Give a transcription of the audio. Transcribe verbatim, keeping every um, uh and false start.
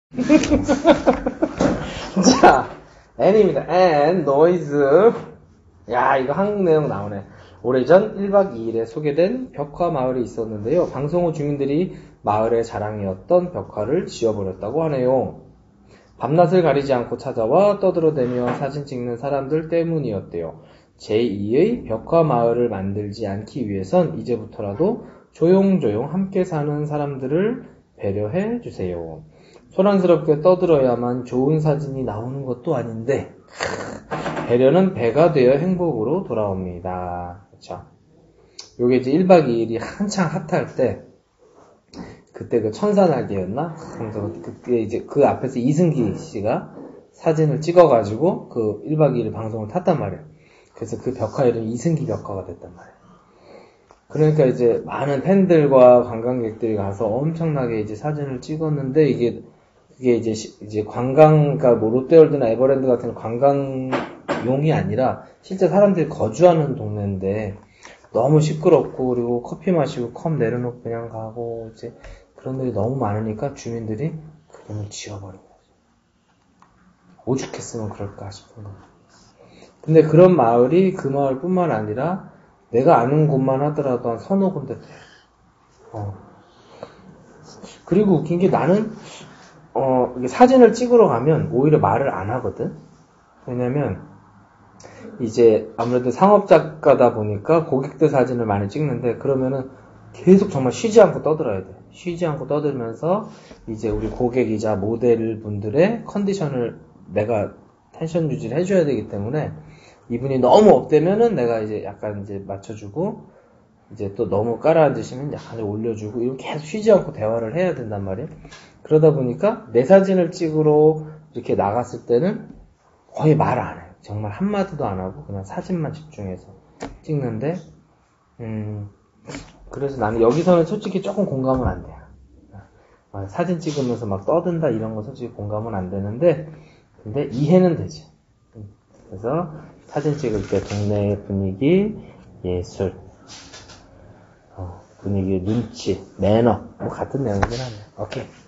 자, N입니다. N, noise. 야, 이거 한국 내용 나오네. 오래전 일 박 이 일에 소개된 벽화 마을이 있었는데요. 방송 후 주민들이 마을의 자랑이었던 벽화를 지워버렸다고 하네요. 밤낮을 가리지 않고 찾아와 떠들어대며 사진 찍는 사람들 때문이었대요. 제이의 벽화 마을을 만들지 않기 위해선 이제부터라도 조용조용 함께 사는 사람들을 배려해 주세요. 소란스럽게 떠들어야만 좋은 사진이 나오는 것도 아닌데 배려는 배가 되어 행복으로 돌아옵니다. 그렇죠? 요게 이제 일 박 이 일이 한창 핫할 때 그때 그 천사날개였나? 그래서 그때 이제 그 앞에서 이승기 씨가 사진을 찍어가지고 그 일 박 이 일 방송을 탔단 말이에요. 그래서 그 벽화 이름이 이승기 벽화가 됐단 말이에요. 그러니까 이제 많은 팬들과 관광객들이 가서 엄청나게 이제 사진을 찍었는데 이게 그게 이제 이제 관광, 그러니까 뭐 롯데월드나 에버랜드 같은 관광용이 아니라 실제 사람들이 거주하는 동네인데 너무 시끄럽고 그리고 커피 마시고 컵 내려놓고 그냥 가고 이제 그런 일이 너무 많으니까 주민들이 그림을 지워버린 거죠. 오죽했으면 그럴까 싶은 거예요. 근데 그런 마을이 그 마을뿐만 아니라 내가 아는 곳만 하더라도 한 서너 군데 돼요. 어. 그리고 웃긴 게 나는 어, 이게 사진을 찍으러 가면 오히려 말을 안 하거든? 왜냐면, 이제 아무래도 상업작가다 보니까 고객들 사진을 많이 찍는데, 그러면은 계속 정말 쉬지 않고 떠들어야 돼. 쉬지 않고 떠들면서, 이제 우리 고객이자 모델 분들의 컨디션을 내가 텐션 유지를 해줘야 되기 때문에, 이분이 너무 업되면은 내가 이제 약간 이제 맞춰주고, 이제 또 너무 깔아앉으시면 약간 올려주고, 이렇게 계속 쉬지 않고 대화를 해야 된단 말이에요. 그러다 보니까 내 사진을 찍으러 이렇게 나갔을 때는 거의 말 안 해요. 정말 한마디도 안 하고 그냥 사진만 집중해서 찍는데 음 그래서 나는 여기서는 솔직히 조금 공감은 안 돼요. 사진 찍으면서 막 떠든다 이런 거 솔직히 공감은 안 되는데 근데 이해는 되지. 그래서 사진 찍을 때 동네 분위기, 예술, 어, 분위기, 눈치, 매너 뭐 같은 내용이긴 하네요. 오케이.